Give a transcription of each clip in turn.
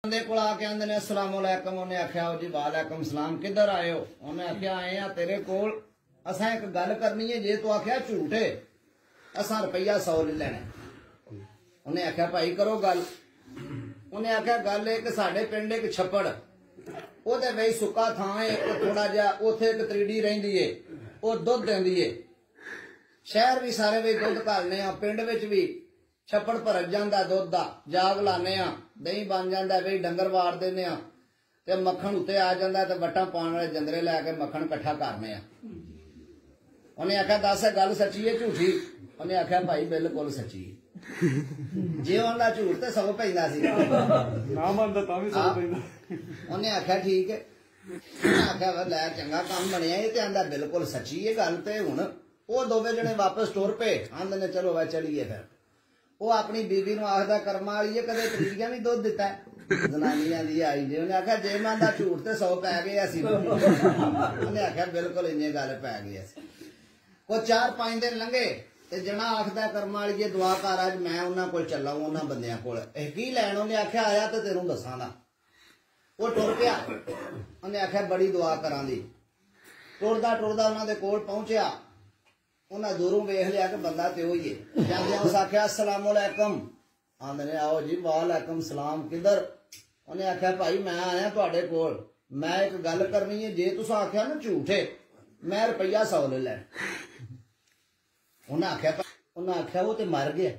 बंदे को आके आंदे ने अस्सलाम वालेकुम। उन्हें आख्या जी वालेकुम सलाम, किधर आए हो? उन्हें आख्या आए हैं तेरे कोल, असा एक गल करनी है। जे तू आख्या झूठ है असा रुपया 100 ले लेना। उन्हें आख्या भाई करो गल। उन्हें आख्या गल है कि साडे पिंड एक छप्पड़ ओदे वही सुक्का थां है, थोड़ा जिहा उत्थे एक त्रीडी रहिंदी है, वो दुध देंदी है। शहर भी सारे वे दुध घालने आ, पिंड विच भी छप्पड़ भर जांदा दुध दा, जाग लाने आ, दही बन जांदा, वे डंगर वार देने आ ते मक्खन उत्ते आ जांदा ते वट्टां पाउण वाले जंदरे लैके मक्खन इकट्ठा करने आ। उन्हें आख्या दस गल सच्ची है झूठी? उन्हें आख्या भाई बिल्कुल सच्ची है। जे उन्हां झूठ ते 100 पैंदा सी, ना मनदा तां भी 100 पैंदा। उन्हें आख्या ठीक है। उन्हें आख्या लै चंगा काम बनिया ये ते आंदा बिल्कुल सच्ची है गल। ते हुण वो दोवे जने वापस टुर पे, आंदे ने चलो वा चलीए। फिर वो अपनी बीबी नूं आखदा कर्मा वाली है कदे त्रीडियां भी दुध दिता है। जनानी आंदी आई जे। उन्हें आख्या जे मैं झूठ ते 100 पै गए असी। उन्हें आख्या बिल्कुल इन्नी गल पै गई असी। को 4-5 दिन लंघे ते जना आखदा कर्मा वाली दुआ कर अज मैं उन्हां कोल चला, उन्हां बंदियां कोल की लैण? उन्हें आख्या आया तो तेनों दसांगा। वो टुर पिया। उन्हें आख्या बड़ी दुआ करां दी। टुरदा टुरदा उन्हां दे कोल पहुंचिया। उन्हें दूरों वेख लिया कि बंदा ते ही है। जांदे उस आख्या अस्सलाम वालेकुम। आंदे ने आओ जी वालेकुम सलाम, किधर? उन्हें आख्या भाई मैं आया तुहाडे कोल, मैं एक गल करनी है। जे तुसां आख्या ना झूठ है मैं रुपया 100 ले लैना। उन्हें आख्या वो तो मर गया।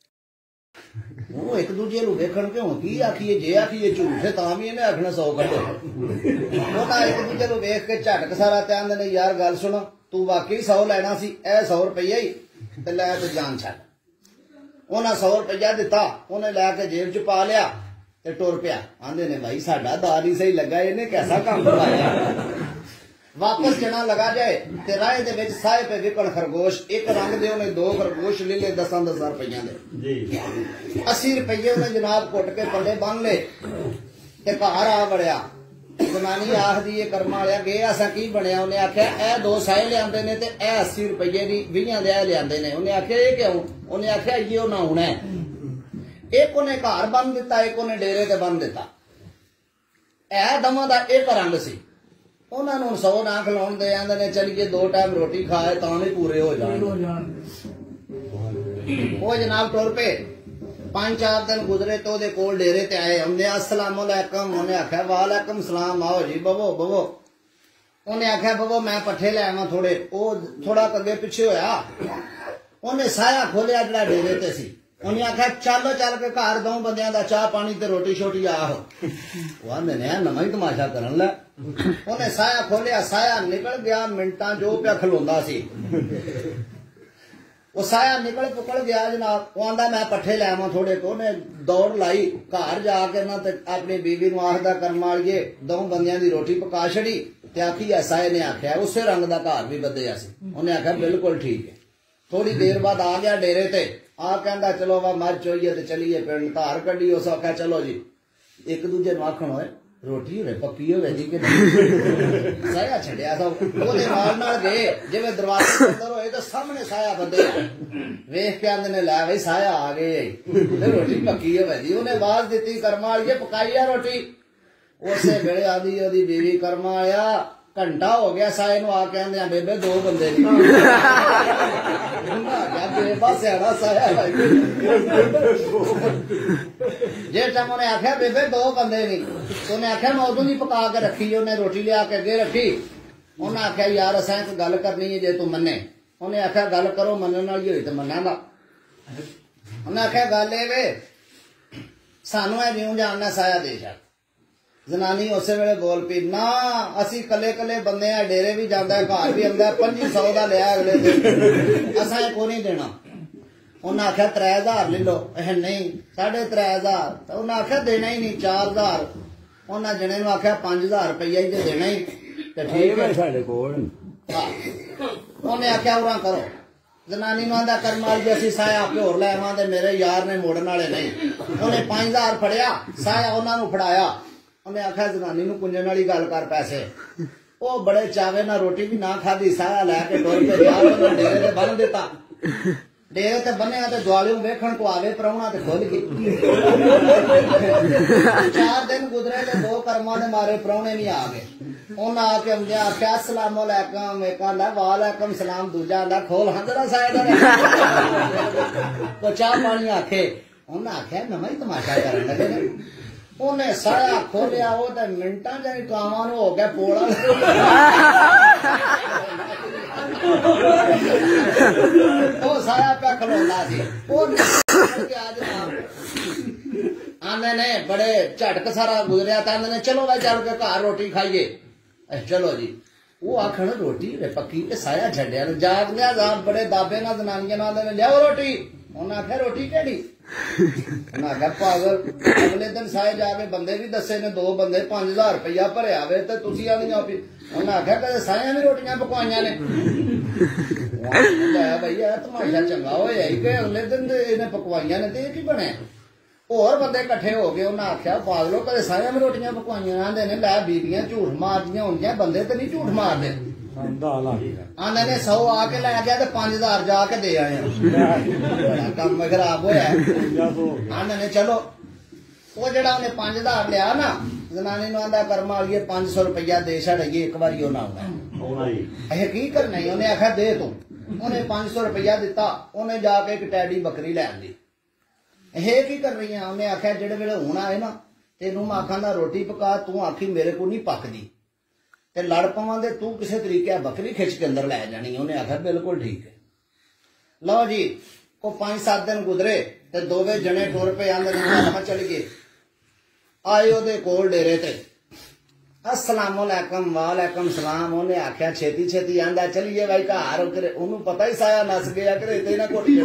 वो एक दूजे नूं वेखण क्यों की आखिए? जे आखिए झूठ है तां भी इन्हें आखना 100 कड्ढो। उन्हें एक दूजे नूं वेख के झटक सारा ते आंदे ने यार गल सुनो, तू वाकई 100 लैना सी, ए 100 रुपया ही ते लै ते जान छड्ड। उन्हें 100 रुपया दिता, उन्हें लैके जेब च पा लिया ते टुर पिया। आंदे ने भाई साडा दार ही सही लगा, इन्हें कैसा काम करवाया। वापस जना लगा जाए ते राह दे विच साहे पे विकण खरगोश। एक रंग दे उन्हें 2 खरगोश ले ले 10-10 रुपया दे। 80 रुपये उन्हें जनाब घुट के पल्ले बन ले ते घर आ वड़िया। जनानी आखदी है कर्मा वालिया गए असा की बनया? उन्हें आख्या ए 2 साहे लियाते ने ते ए 80 रुपये दी 20 दे लियाते ने। उन्हें आख्या ये क्यों? उन्हें आख्या ये ना होना है। एक उन्हें घर बन दिता, एक उन्हें डेरे ते बन दिता। ए दमा दा एक रंग सी। उन्होंने 100 ना खिलाउण दे, आंदे ने चलिए 2 टाइम रोटी खाए तां भी पूरे हो जाण। वो जनाब टुर पे। 5-4 दिन गुजरे तो ओदे कोल डेरे ते आए। उन्हें अस्सलाम वालेकुम। उन्हें आख्या वालेकुम सलाम, आओ जी बवो बवो। उन्हें आख्या बवो मैं पट्ठे ले आवां थोड़े। वो थोड़ा अगे पिछे होया, उन्हें साया खोलिया जिहड़ा डेरे ते सी। उन्हें आख्या चलो चल के घर 2 बंदियां दा चाह पानी ते रोटी शोटी आहो। वो आंदे ने नवां ही तमाशा करन लै। उन्हें साया खोलिया, साया निकल गया मिंटां जो पिया खलोंदा सी। वो साया निकल पुकल गया जनाब। वो आंदा मैं पट्ठे ले आवां थोड़े। को उन्हें दौड़ लाई घर जाके ना ते अपनी बीवी नूं आखदा कर्मा वालिए 2 बंदियां दी रोटी पका छड़ी ते आखी साये ने आख्या उसे रंग दा घर भी बदलिया सी। उन्हें आख्या बिल्कुल ठीक है। थोड़ी देर बाद आ गया डेरे ते। आ कहंदा चलो वा मर चोइए ते चलीए पिंड। धार कड्ढी। उस आख्या चलो जी। एक दूजे नूं आखण होए रोटी होवे पक्की होवे जी कि नहीं। साया छड्डिया सब ओदे नाल गए। जिवें दरवाजे अंदर होए तो सामने साया बंदे वेख के आंदे ने लै भाई साया आ गए ते रोटी पक्की होवे जी। उन्हें आवाज दित्ती कर्मा वालिए पकाई आ रोटी। उसे वेले आंदी ओदी बीवी कर्मा वालिया घंटा हो गया साए नूं आ कहंदे बेबे 2 बंदे नहीं। बेबा सियाणा साया जे टाइम उन्हें आख्या बेबे 2 बंदे नहीं। उन्हें आख्या मैं उदों दी पका के रखी। उन्हें रोटी लिया के अगे रखी। उन्हें आख्या यार असां एक गल करनी है जे तू मन्ने। उन्हें आख्या गल करो, मनण वाली होई ते मन्नांगा। उन्हें आख्या गल ए वे सानू ए जिउं जानना साया दे छड़। जनानी उस वेले बोल पी ना असी कले कले बंदे आ, डेरे भी जांदा घर भी आंदा 2500 दा लिया अगले दिन, असां को नहीं देना। उन्हें आख्या 3000 ले लो। नहीं 3500। उन्हें आख्या देना ही नहीं 4000। उन्हें जने नूं आख्या 5000 रुपया ही देना ही ते ठीक है साडे कोल। उन्हें आख्या उरा करो। जनानी नूं आंदा कर्म वाली असीं साया आपे होर लै आवां ते मेरे यार ने मोड़न वाले नहीं। उन्हें 5000 फड़िया, साया उन्हां नूं फड़ाया। उन्हें आख्या जनानी नूं कुंजण वाली गल कर पैसे। वो बड़े चावे ना रोटी भी ना खाधी, साया लैके टुर पे डेरे ते बन दिता। डेरे ते बने ते दुआलियों वेखण को आवे प्राहुणा ते खुल गई 4 दिन गुजरे ते 2 कर्मां दे मारे प्राहुणे नहीं आ गए उन्हें आके हमने आख्या अस्सलाम वालेकुम एक आंदा वालेकुम सलाम दूजा आंदा खोल हंदरा साइड तो चाह पानी आखे उन्हें आख्या नवा ही तमाशा करन लगे ने उन्हें साया खोलिया वो ते मिनटां च ही कावां नूं हो गया पोड़ा वो साया पे खलोंदा सी आंदे ने बड़े झटक सारा गुजरिया तो आंदे ने चलो भाई चल के घर रोटी खाइए चलो जी वो आखन रोटी पक्की ते साया छड्या जाग लिया जाग बड़े दाबे ना जनानियां ना लियाओ रोटी उन्हें आख्या रोटी केड़ी उन्हें आख्या पागल अगले दिन साए जाके बंदे भी दसे ने 2 बंदे 5000 रुपया भरिया वे ते तुसी आलियां उन्हें आख्या कदे साया भी रोटियां पकवाइयां ने भैया तमाशा चंगा होया कि अगले दिन इन्हें पकवाइयां ने ते की बने होर बंदे इकट्ठे हो गए उन्हें आख्या पागलो कदे साया भी रोटियां पकवाइयां आंदे ने लै बीबियां झूठ मारदियां होंदियां बंदे ते नहीं झूठ मारदे आंदे ने 100 आके लै गया ते 5000 जाके दे आए कम खराब होया आंदे ने चलो वो जेड़ा उन्हें 5000 लिया ना जनानी नूं आंदा कर्म वालिए 500 रुपया दे छड़िए एक बारी उन्हें आउणा अहे की करना उन्हें आख्या दे तू उन्हें 500 रुपया दिता उन्हें जाके एक टैडी बकरी लै आंदी हे की कर रही है उन्हें आख्या जेड़े वेले हुण आए ना तेनू मैं आखांदा रोटी पका तू आखी मेरे को नहीं पकदी ते लड़ पवांदे तू किसी तरीके बकरी खिच के अंदर लै जानी उन्हें आख्या बिल्कुल ठीक है लो जी को 5-7 दिन गुजरे ते दोवे जने टुर पे आंदे चल गए आए ओदे कोल डेरे ते अस्सलाम वालेकुम वालेकुम सलाम उन्हें आख्या छेती छेती आंदा चलिए भाई घर ओनू पता ही साया नस गया करे ते ना कोठी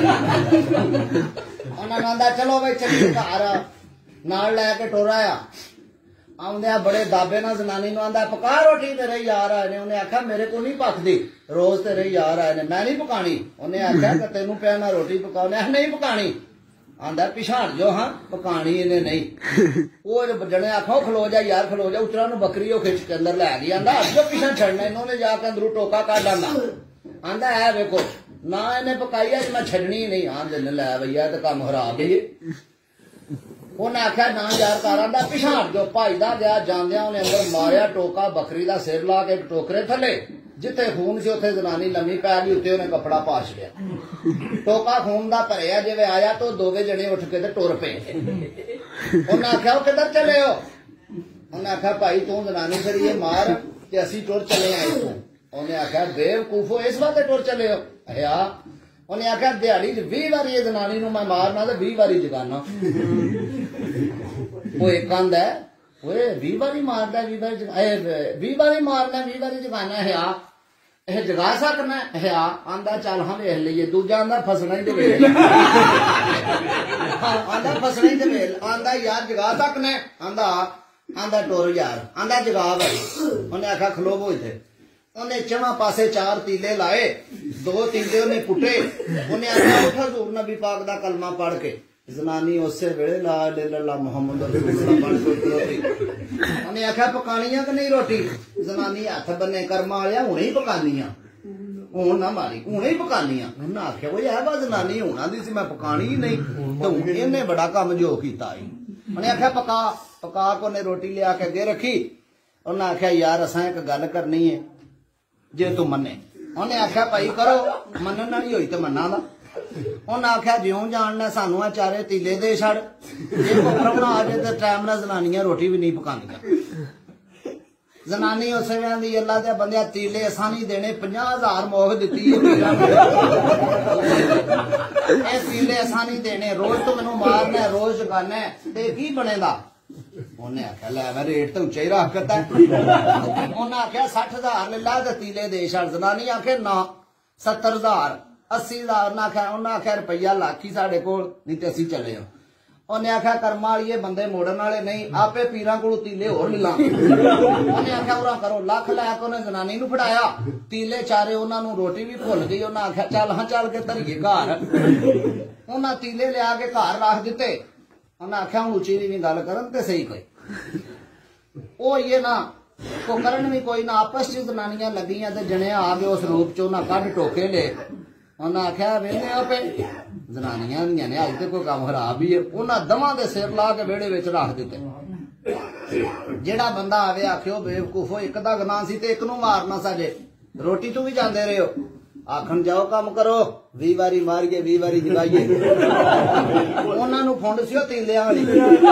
उन्होंने आंदा चलो भाई चलिए घर नाल लैके टुर आया आउंदे बड़े दाबे ना जनानी नूं आंदा पका रोटी तेरे यार आए ने उन्हें आख्या मेरे को नहीं पकदी रोज तेरे यार आए ने मैं नहीं पकानी उन्हें आख्या कि तेनू पिया मैं रोटी पका उन्हें नहीं पकानी आंदा पिछाड़ जो हाँ पकानी इन्हें नहीं वो जने आखो खलो जा यार खलो जा उतरा नूं बकरी खिच के अंदर लै गई आंदा अजो पिछा छड़ना इन्होंने जाके अंदरू टोका काट आंदा आंदा है वेखो ना इन्हें पकाई है मैं छड़नी नहीं आंदे लै भैया तो काम खराब है उन्हें आख्या ना यार कर आंदा पिछाड़ जो भाईदा गया जांदिया उन्हें अंदर मारिया टोका बकरी का सिर ला के एक टोकरे थले जिथे खून से उथे जनानी लम्मी पै गई उत्ते उन्हें कपड़ा पा छड़िया टोका खून का भरिया जिवे आया तो दोवे जने उठ के टुर पे उन्हें आख्या वो किधर चले हो उन्हें आख्या भाई तू जनानी फिर ये मार ते असी टुर चले आए तू उन्हें आख्या बेवकूफो इस बात टुर चले हो आ उन्हें आख्या दिहाड़ी 20 बारी ये जनानी नूं मैं मारना तो 20 बारी जगाना वो एक आंदा है 20 बारी मारदा 20 बारी मारना 20 बारी जगाना है आ जगा सकना है आंदा चल हाँ वेख लीए दूजा आंदा फसना ही ते वेल आंदा फसना ही ते वेल आंदा यार जगा सकना आंदा आंदा टुर यार आंदा जगा भाई उन्हें आख्या खलोवो इत्थे उन्हें चवा पासे 4 तीले लाए 2 तीले उन्हें पुटे उन्हें आख्या उठ हजूर नबी पाक दा कलमा पढ़ के जनानी उसे वेले ला इल्लल्लाह मुहम्मद रसूलुल्लाह पढ़ के खलोती उन्हें आख्या पकानियां कि नहीं रोटी जनानी हथ बन्ने कर्मा वालिया हुणे ही पकानियां हुण ना मारी हुणे ही पकानियां उन्हें आख्या वो यार बा जनानी होना दी सी मैं पकानी ही नहीं तो इन्हें बड़ा काम जो कीता है उन्हें आख्या पका पका के उन्हें रोटी लिया के अगे रखी उन्हें आख्या यार असां एक गल करनी है जे तू मने उन्हें आख्या भाई करो मनन वाली होई तो मना दा उन्हें आख्या ज्यों जानना सानू आ 4 तीले दे छड़ जे कोई प्राहुणा आ जाए तो टाइम नाल जनानियां रोटी भी नहीं पकांदियां जनानी उस दी अल्लाह दे बंदिया तीले असां नहीं देने 50,000 मोह दित्ती ए तीले असां नहीं देने रोज तो मैनू मारना रोज जगाना ते की बनेगा उन्हें आख्या लै मैं रेट तो उच्चा ही रख करता उन्हें आख्या 60,000 ले ला तीले दे छड़ जनानी आखे ना 70,000 80,000 उन्हें आख्या रुपया लाख ही साढ़े कोल नहीं तो असी चले उन्हें आख्या कर्मा वाली बंदे मोड़न वाले नहीं आपे पीरां कोलों तीले होर ले लांगे उन्हें आख्या उरा करो लख लैके उन्हें जनानी नूं फड़ाया तीले चारे उन्होंने रोटी भी भुल गई उन्हें आख्या चल हाँ चल के धरीए घर उन्हें तीले लिया के घर रख दिते उन्हें आख्या हूँ उची नहीं गल करन ते सही कोई वो ये ना को करन भी कोई ना आपस च जनानियां लगियां ते जने आ गए उस रूप च उन्हें कढ़ टोके ले उन्हें आख्या वेले पे जनानियां ने अज तो कोई काम खराब ही है। उन्हें दमा के सिर ला के वेड़े विच रख दिते। जेड़ा बंदा आवे आख्यो बेवकूफो एक दा गनाह सी ते एक नूं मारना साजे रोटी तू भी जांदे रहे हो आखन जाओ काम करो 20 वारी मारिए 20 वारी जगाइए। उन्हां नूं फुंड सी तीलियां वाली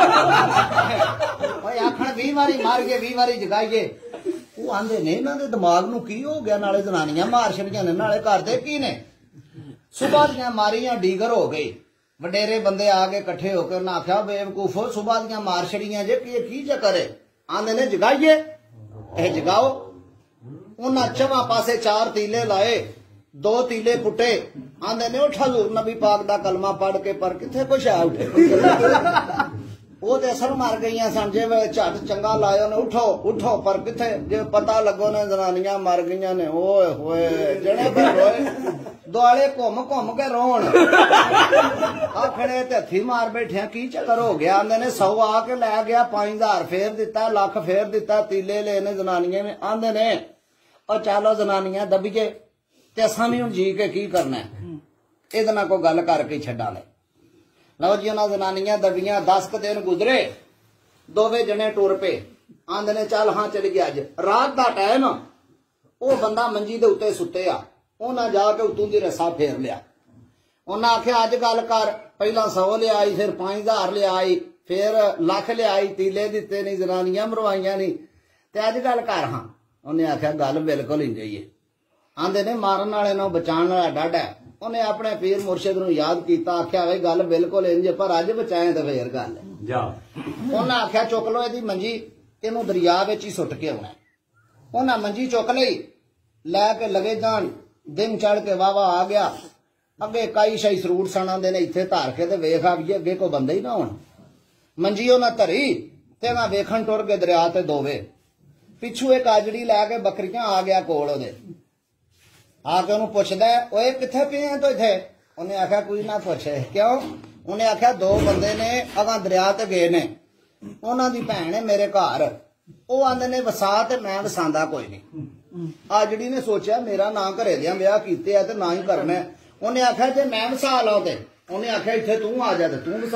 आखन 20 वारी मारिए 20 वारी जगाइए। वो आंदे ने इन्हां दे दिमाग नूं की हो गया नाले जनानियां मार छड़ियां ने नाले करदे की ने। सुबह दियां मारियां डीगर हो गई वडेरे बंदे आ गए कट्ठे होकर उन्हें आख्या बेवकूफो सुबह दियां मार छड़ियां जे की चक्कर है। आंदे ने जगाइए ए जगाओ। उन्हें चवा पासे 4 तीले लाए 2 तीले पुटे। आंदे ने उठ हजूर नबी पाक दा कलमा पढ़ के पर किथे कुछ आ उठे वो ते असल मार गई सन जे झट चंगा लाया ने उठो उठो पर किथे जे पता लगो ने जनानियां मर गई ने ओए होए जने रोए दुआले घुम घुम के रोन आखड़े ते हथी मार बैठे की चक्कर हो गया। आंदे ने 100 आके लै गया 5000 फेर दिता लख फेर दिता तीले लेने जनानियां ने। आंदे ने और चलो जनानियां दबिए ते असां भी हुण जी के की करना इहदे नाल कोई गल करके छड्डा ले। लो जी उन्हां जनानियां दबियां 10 दिन गुजरे दोवे जने टुर पे। आंदे ने चल हाँ चल गया अज रात का टाइम वो बंदा मंजी दे उत्ते सुते आ उन्हें जाके उतों दी रस्सा फेर लिया। उन्हें आख्या अज गल कर पहला 100 लियाई फिर 5000 लियाई फिर लख लियाई तीले दिते नहीं जनानियां मरवाइया नहीं ते अज गल कर। हाँ उन्हें आख्या गल बिल्कुल इंज ही है। आंदे ने मारन वाले नूं बचाण वाला डाढा है। उन्हें अपने पीर मुर्शिद नूं याद किया आख्या वे गल बिल्कुल इंज पर अज बचाए तो फिर गल उन्हें आख्या चुक लो इहदी मंजी इनू दरिया विच ही सुट के आउणा। उन्हें मंजी चुक लई लैके लगे जान दिन चढ़ के वावा आ गया अगे कई शाई सरूट सना दे ने इत्थे धार के ते वेख आ भी अगे कोई बंदा ही ना होना। मंजी उन्हें धरी ते मैं वेखन टुर के दरिया ते दोवे पिछू एक आजड़ी लैके बकरियां आ गया कोल ओदे आके उन्हें पुछदा ओए किथे पे हैं तो इथे। उन्हें आख्या कोई ना पूछे क्यों। उन्हें आख्या 2 बंदे ने अगा दरिया ते गए ने उन्हां दी भैन है मेरे घर वो आंदे ने वसा ते मैं वसांदा कोई नहीं। आजड़ी ने सोचा मेरा ना घरे दियां ब्याह कीते है ते ना ही करना। उन्हें आख्या जे मैं वसा ला ते उन्हें आख्या इत्थे तू आ जा ते तू वसा।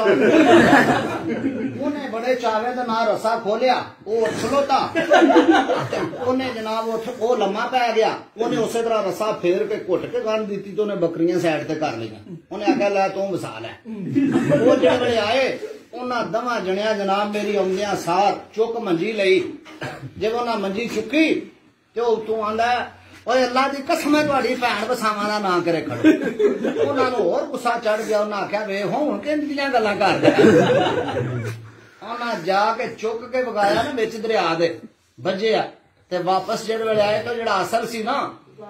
उन्हें बड़े चावे दा ना रस्सा खोलिया वो उठ खलोता उन्हें जनाब उठ वो लम्मा पै गया। उन्हें उस तरह रस्सा फेर के घुट के गंढ दी तो उन्हें बकरियां साइड ते कर लिया। उन्हें आख्या लै तू वसा लै। वो जिहड़े आए उन्हें दवा जणिया जनाब मेरी आउंदियां सार चुक मंजी लई। जब उन्हें मंजी चुकी तो तू आंदा ओए अल्लाह दी कसम है तुहाडी भैन वसावां दा नां करे खड़ो। उन्हां नूं होर गुस्सा चढ़ गया। उन्हें आख्या वे हुण किंज दियां गल्लां करदा। उन्हें जाके चुक के वगाया ना बिच दरिया दे बज्जिया ते वापस जिहड़े वेले आए तो जिहड़ा असल सी ना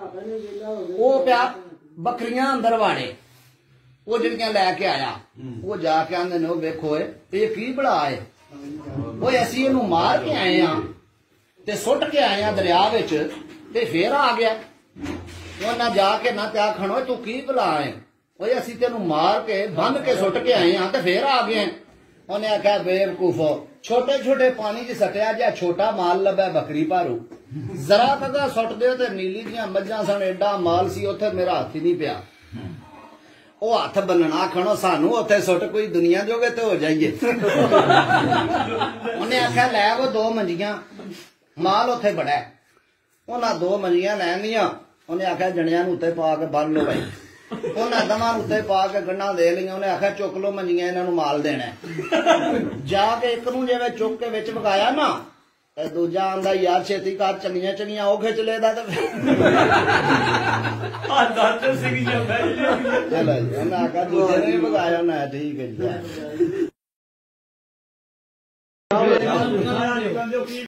वो पिया बकरियां अंदर वाड़े वो जिहड़ियां लैके आया वो जाके आंदे ने वेखो ये की बड़ा है वो असीं इहनूं मार के आए हां ते सुट के आए हां दरिया विच ते फिर आ गया। उन्हें जाके ना त्या खड़ो तू की भला है वो असीं तेनू मार के बंद के सुट के आए हां ते फिर आ गए। उन्हें आख्या बेवकूफो छोटे छोटे पानी च सटिया जा छोटा माल लभे बकरी भारू जरा तक सुट दो ते नीली दियां मज्जां सन एडा माल सी उत्थे मेरा हाथ ही नहीं पिया। वो हथ बनना खड़ो सानू उत्थे सुट कोई दुनिया जोगे तो हो जाइए। उन्हें आख्या लै वो 2 मंजियां माल उत्थे बड़ा है। उन्हें 2 मंजियां लैनियां। उन्हें आख्या जनिया नूं उत्ते पा के बन लो भाई। उन्हें दमा उत्ते पा के गन्ना दे लिया। उन्हें आख्या चुक लो मंजियां इन्हां नूं माल देना। जाके एक नूं जिवें चुक के विच वगाया ना ते दूजा आंदा यार छेती कर चंगियां चंगियां ओ खिच लेदा ते चलो जी उन्हें आख्या दूजे ने वगाया ना ठीक है जी।